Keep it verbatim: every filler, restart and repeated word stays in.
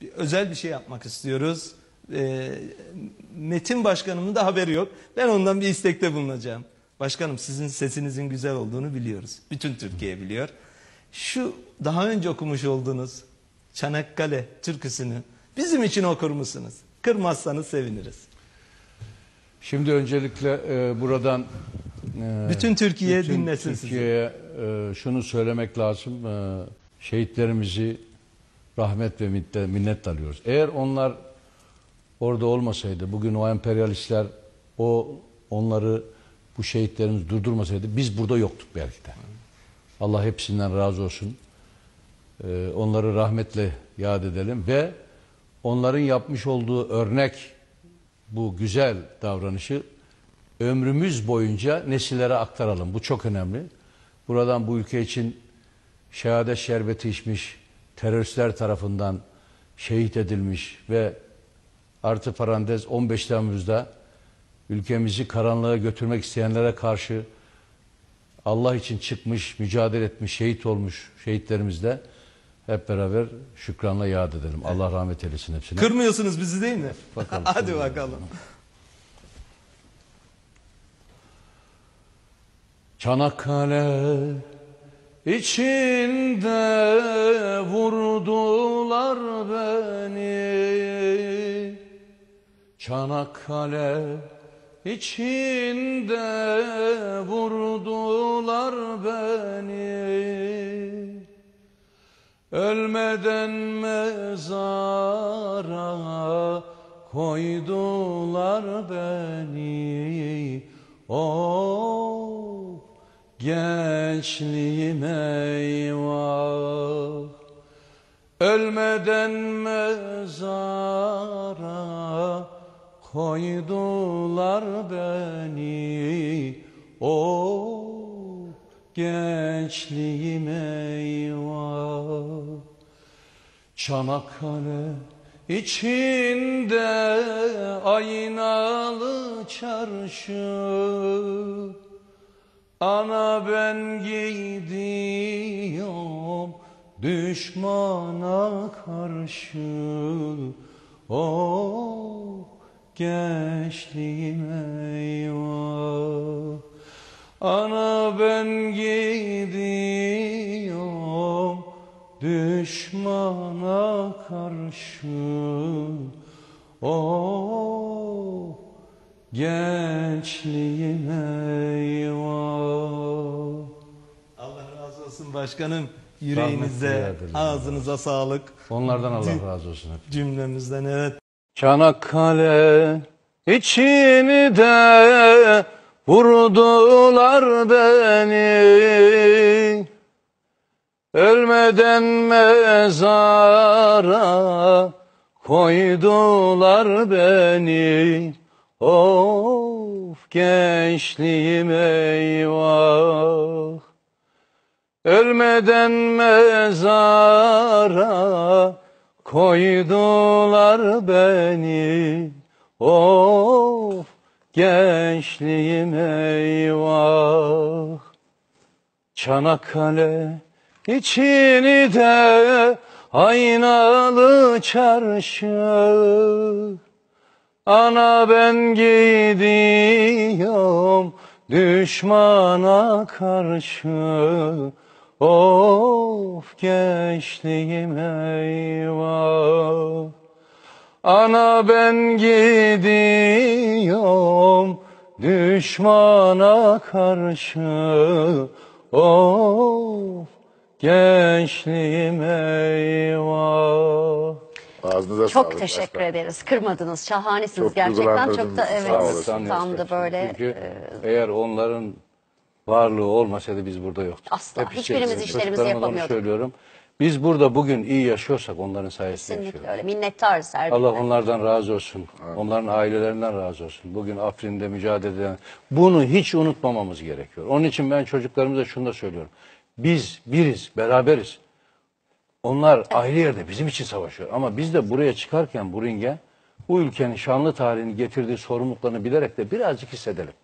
bir, özel bir şey yapmak istiyoruz. E, Metin Başkanımın da haberi yok. Ben ondan bir istekte bulunacağım. Başkanım, sizin sesinizin güzel olduğunu biliyoruz. Bütün Türkiye biliyor. Şu daha önce okumuş olduğunuz Çanakkale türküsünü bizim için okur musunuz? Kırmazsanız seviniriz. Şimdi öncelikle e, buradan e, bütün Türkiye bütün dinlesin Türkiye'ye e, şunu söylemek lazım. E, şehitlerimizi rahmet ve minnet, minnet alıyoruz. Eğer onlar orada olmasaydı, bugün o emperyalistler o onları, bu şehitlerimizi durdurmasaydı biz burada yoktuk belki de. Allah hepsinden razı olsun. E, onları rahmetle yad edelim ve onların yapmış olduğu örnek, bu güzel davranışı ömrümüz boyunca nesillere aktaralım. Bu çok önemli. Buradan bu ülke için şehadet şerbeti içmiş, teröristler tarafından şehit edilmiş ve artı parantez on beş Temmuz'da ülkemizi karanlığa götürmek isteyenlere karşı Allah için çıkmış, mücadele etmiş, şehit olmuş şehitlerimizle hep beraber şükranla yad edelim. Evet. Allah rahmet eylesin hepsine. Kırmıyorsunuz bizi değil mi? Bakalım. Hadi bakalım. Çanakkale içinde vurdular beni. Çanakkale içinde vurdular beni. Ölmeden mezara koydular beni. Oh, gençliğim eyvah. Ölmeden mezara koydular beni. Oh, gençliğim eyvah. Çanakkale içinde aynalı çarşı, ana ben gidiyorum düşmana karşı. Oh, gençliğim eyvah. Ana ben gidiyorum düşmana karşı. Oh, gençliğim eyvah. Allah razı olsun başkanım. Yüreğinize, ağzınıza sağlık. Onlardan Allah razı olsun. Cümlemizden, evet. Çanakkale içinde vurdular beni. Ölmeden mezara koydular beni. Of, gençliğim eyvah. Ölmeden mezara koydular beni. Of, gençliğim eyvah. Çanakkale içinde aynalı çarşı, ana ben gidiyorum düşmana karşı. Of, gençliğim eyvah. Ana ben gidiyorum düşmana karşı. Of, gençliğim eyvah. Ağzınıza Çok sağlık teşekkür başkanım. ederiz. Kırmadınız. Şahanesiniz Çok gerçekten. Çok da duygulandırdınız. evet. Sağ olasın. Tam da böyle Çünkü e, eğer onların varlığı olmasaydı biz burada yoktuk. Asla. Hep Hiçbirimiz içerisinde. işlerimizi Çocuklarıma da onu yapamıyorduk. söylüyorum. Biz burada bugün iyi yaşıyorsak onların sayesinde kesinlikle yaşıyoruz. öyle. Minnettarız her Allah birine. onlardan razı olsun. Onların ailelerinden razı olsun. Bugün Afrin'de mücadele eden. Bunu hiç unutmamamız gerekiyor. Onun için ben çocuklarımıza şunu da söylüyorum. Biz biriz, beraberiz. Onlar evet. ayrı yerde bizim için savaşıyor. Ama biz de buraya çıkarken bu ringe bu ülkenin şanlı tarihini getirdiği sorumluluklarını bilerek de birazcık hissedelim.